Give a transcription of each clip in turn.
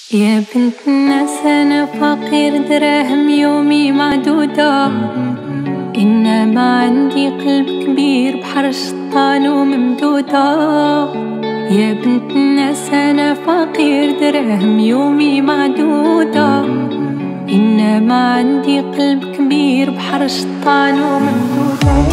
يا بنت الناس أنا فقير دراهم يومي معدودة، إنما عندي قلب كبير بحر الشطان وممدودة. يا بنت الناس أنا فقير دراهم يومي معدودة، إنما عندي قلب كبير بحر الشطان وممدودة.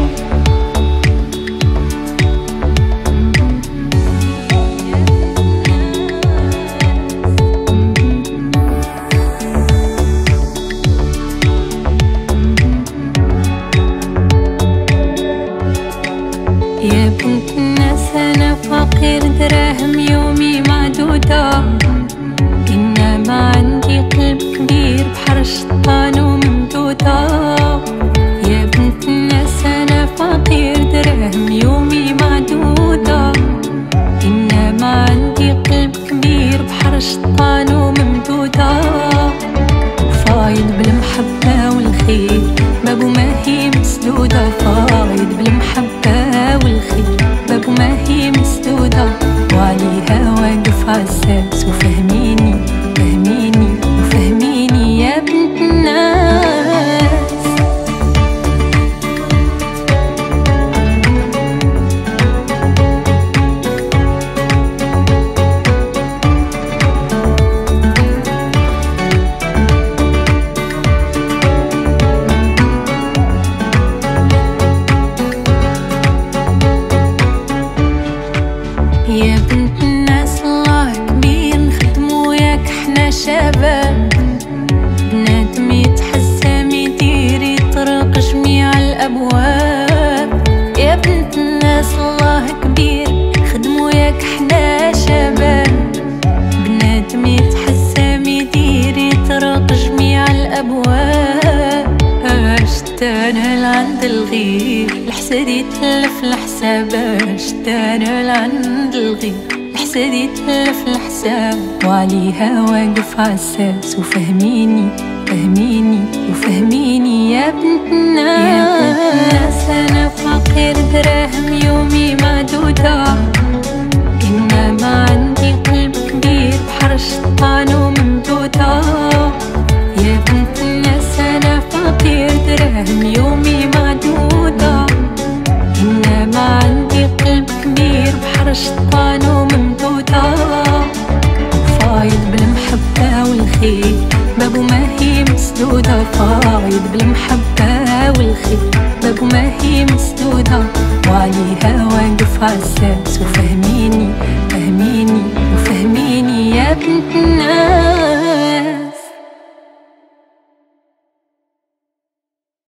يا بنت الناس أنا فقير دراهم يومي معدودة، إنما عندي قلب كبير بحر الشطان وممدودة. يا بنت الناس أنا فقير دراهم يومي معدودة، إنما عندي قلب كبير بحر الشطان وممدودة. فايض بالمحبة والخير بابو ما هي مسدودة، فايض بالمحبة والخير بابو ما هي مسدودة. وعليها واقف عالساس وفهميني فهميني وفهميني يا بنت الناس. يا بنت الناس الله كبير نخدمو وياك حنا شباب، بنادم يتحسم يدير يطرق جميع الابواب. يا بنت الناس الله كبير نخدمو وياك حنا شباب، بنادم يتحسم يدير يطرق جميع الابواب. اشتانا لعند الغير الحسد يتلف الحساب، اشتانا لعند الغير الحسد يتلف الحساب. وعليها واقف عالساس وفهميني فهميني وفهميني يا بنت الناس. يا بنت الناس أنا فقير دراهم يومي معدودة، إنما عندي قلب كبير بحر الشطان وممدودة. يا بنت الناس أنا فقير دراهم يومي معدودة، إنما عندي قلب كبير بحر الشطان وممدودة. فايض بالمحبة والخير بابو ما هي مسدودة، فايض بالمحبة والخير بابو ما هي مسدودة. وعليها واقف عالساس وفهميني فهميني وفهميني يا بنت الناس.